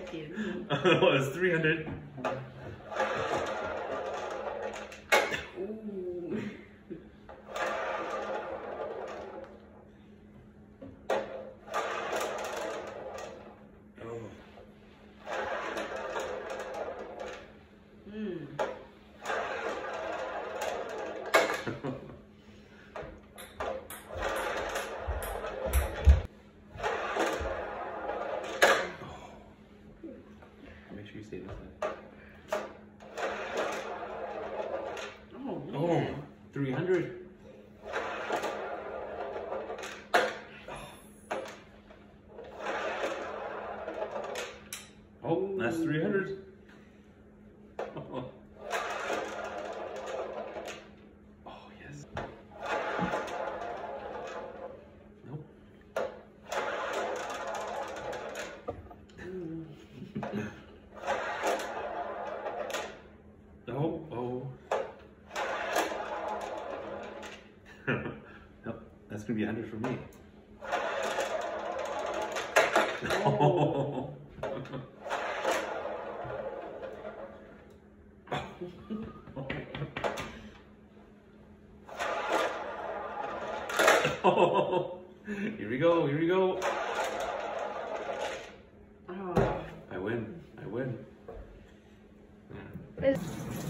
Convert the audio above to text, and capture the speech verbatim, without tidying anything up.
点。 Oh, it's three hundred. Ooh. Oh. Mm. Make sure you stay this way. Oh, yeah. Oh, three hundred. Oh, that's three hundred. Oh. Oh, yes. Nope. Mm. Oh, oh. Nope, that's gonna be a hundred for me. Oh. Oh, here we go, here we go. Oh. I win, I win. It's